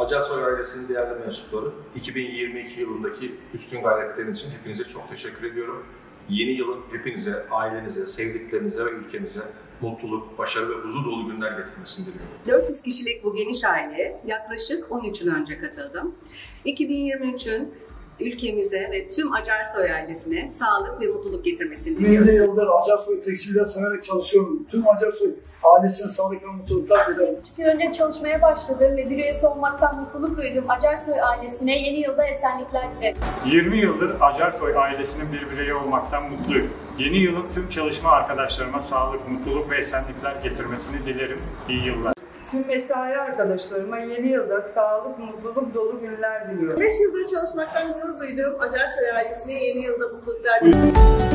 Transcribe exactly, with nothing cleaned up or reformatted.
Acarsoy ailesinin değerli mensupları, iki bin yirmi iki yılındaki üstün gayretleriniz için hepinize çok teşekkür ediyorum. Yeni yılın hepinize, ailenize, sevdiklerinize ve ülkenize mutluluk, başarı ve huzur dolu günler getirmesini diliyorum. dört yüz kişilik bu geniş aileye yaklaşık on üç yıl önce katıldım. iki bin yirmi üçün ülkemize ve tüm Acarsoy ailesine sağlık ve mutluluk getirmesini diliyorum. yirmi yıldır Acarsoy Tekstil'de severek çalışıyorum. Tüm Acarsoy ailesine sağlık ve mutluluklar dilerim. üç gün önce çalışmaya başladım ve bir üyesi olmaktan mutluluk duydum. Acarsoy ailesine yeni yılda esenlikler dilerim. yirmi yıldır Acarsoy ailesinin bir bireyi olmaktan mutluyum. Yeni yılın tüm çalışma arkadaşlarıma sağlık, mutluluk ve esenlikler getirmesini dilerim. İyi yıllar. Tüm mesai arkadaşlarıma yeni yılda sağlık, mutluluk dolu günler diliyorum. beş yıldır çalışmaktan gurur duydum. Acarsoy ailesine yeni yılda mutluluklar diliyorum.